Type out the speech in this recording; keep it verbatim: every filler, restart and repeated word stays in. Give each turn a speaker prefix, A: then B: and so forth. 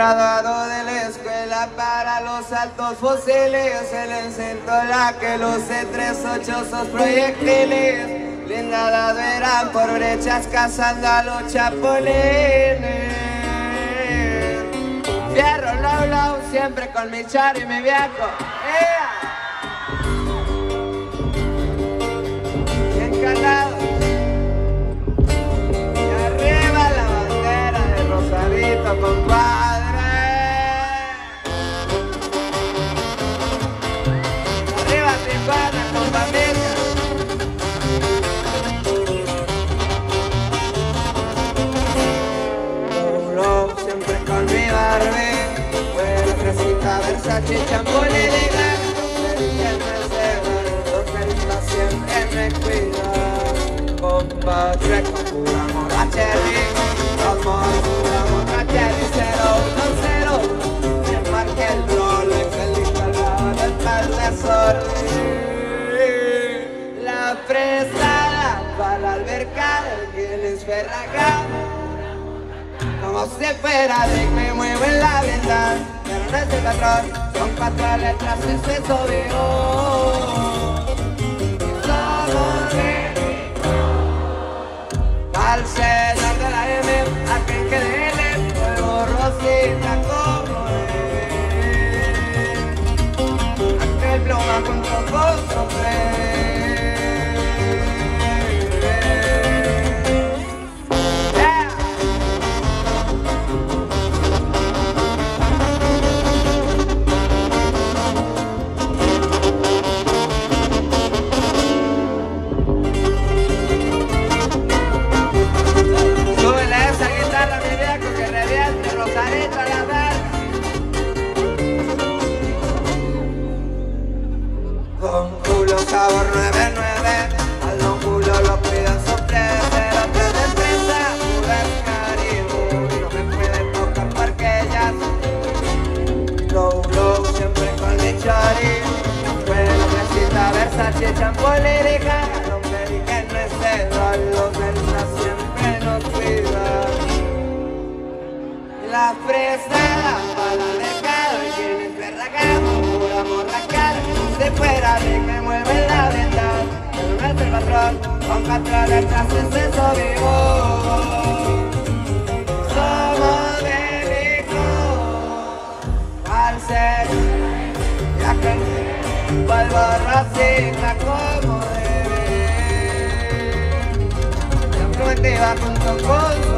A: graduado de la escuela para los altos fusiles, el encinto la que luce tres ochosos proyectiles, blindada verán por brechas cazando a los chapulines. Fierro, low, low, siempre con mi char y mi viejo. ¡Ea! Bien calado. Compadre, arriba Tijuana con familia. Low, siempre con mi Barbie, buena fresita, Versace, champú, Lady Gaga. Los peritos siempre me cuidan. Compadre, con pura morra cherry, amor, pura morra cherry, cero, uno, cero. Me marqué el Rolex, el instalado del par de sol. La fresada para la alberca del Guinness Ferragamo. Como si fuera de me muevo en la ventana, pero no es el patrón, son cuatro letras, eso es obvio. Al señor de la M, aquel que de él fue borrosita como él, aquel pluma junto con sombrero. Con culo sabor nueve nueve, al don culo lo pidan sorpresa, tres de presa, mujer caribu, y no me puede tocar porque ya low, low, siempre con mi chori, buena fresita, Versace, champú, Lady Gaga, no me dije no es cedo, los Versa siempre nos cuidan. La fresada para el mercado, y Guinness Ferragamo, pura morra cara. De fuera de que mueve la ventana, pero no es el patrón, con cuatro letras es eso vivo. Somos médicos, al ser, ya que vuelvo rosita como debe. Siempre me iba junto con su